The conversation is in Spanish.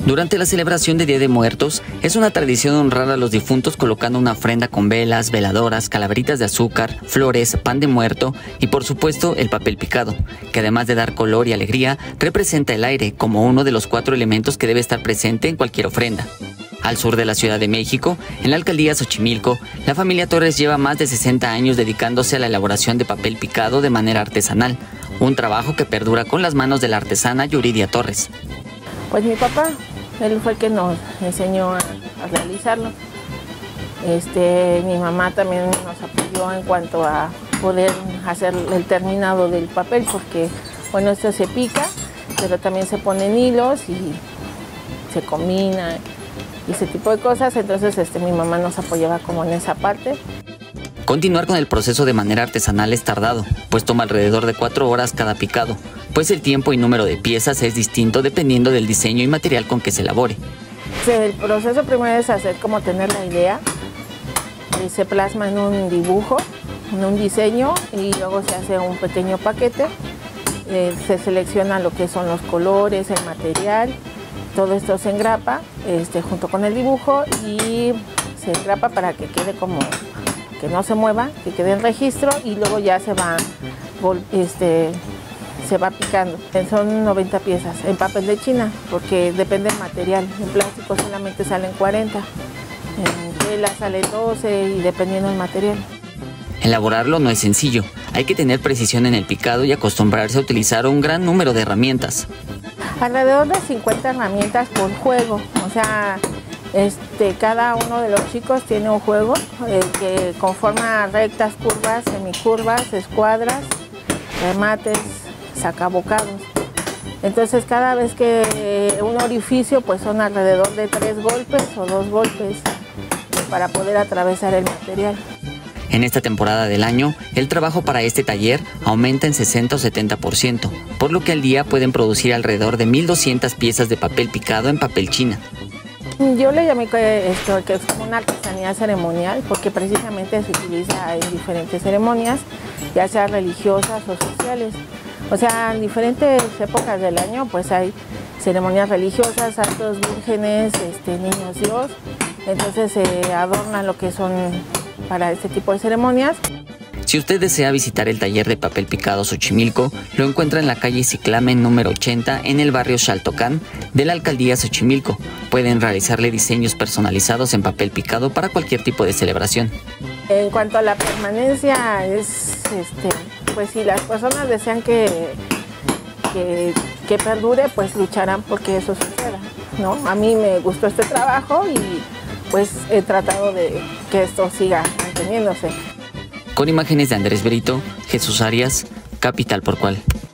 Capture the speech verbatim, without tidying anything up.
Durante la celebración de Día de Muertos, es una tradición honrar a los difuntos colocando una ofrenda con velas, veladoras, calaveritas de azúcar, flores, pan de muerto y por supuesto el papel picado, que además de dar color y alegría, representa el aire como uno de los cuatro elementos que debe estar presente en cualquier ofrenda. Al sur de la Ciudad de México, en la alcaldía Xochimilco, la familia Torres lleva más de sesenta años dedicándose a la elaboración de papel picado de manera artesanal, un trabajo que perdura con las manos de la artesana Yuridia Torres. Pues mi papá, él fue el que nos enseñó a, a realizarlo. Este, mi mamá también nos apoyó en cuanto a poder hacer el terminado del papel, porque bueno, esto se pica, pero también se ponen hilos y se combina y ese tipo de cosas. Entonces este, mi mamá nos apoyaba como en esa parte. Continuar con el proceso de manera artesanal es tardado, pues toma alrededor de cuatro horas cada picado, pues el tiempo y número de piezas es distinto dependiendo del diseño y material con que se elabore. El proceso primero es hacer como tener la idea, se plasma en un dibujo, en un diseño y luego se hace un pequeño paquete, eh, se selecciona lo que son los colores, el material, todo esto se engrapa este, junto con el dibujo y se engrapa para que quede como que no se mueva, que quede en registro y luego ya se va, este, se va picando. Son noventa piezas en papel de China, porque depende del material. En plástico solamente salen cuarenta, en tela salen doce y dependiendo del material. Elaborarlo no es sencillo, hay que tener precisión en el picado y acostumbrarse a utilizar un gran número de herramientas. Alrededor de cincuenta herramientas por juego, o sea, Este, cada uno de los chicos tiene un juego eh, que conforma rectas, curvas, semicurvas, escuadras, remates, sacabocados. Entonces cada vez que un orificio pues son alrededor de tres golpes o dos golpes para poder atravesar el material. En esta temporada del año, el trabajo para este taller aumenta en sesenta o setenta por ciento, por lo que al día pueden producir alrededor de mil doscientas piezas de papel picado en papel China. Yo le llamé que, esto, que es como una artesanía ceremonial, porque precisamente se utiliza en diferentes ceremonias, ya sean religiosas o sociales. O sea, en diferentes épocas del año pues hay ceremonias religiosas, santos, vírgenes, este, niños Dios. Entonces se eh, adornan lo que son para este tipo de ceremonias. Si usted desea visitar el taller de papel picado Xochimilco, lo encuentra en la calle Ciclamen número ochenta en el barrio Xaltocán de la alcaldía Xochimilco. Pueden realizarle diseños personalizados en papel picado para cualquier tipo de celebración. En cuanto a la permanencia, es, este, pues si las personas desean que, que, que perdure, pues lucharán porque eso suceda, ¿no? A mí me gustó este trabajo y pues he tratado de que esto siga manteniéndose. Con imágenes de Andrés Brito, Jesús Arias, Capital Porcual.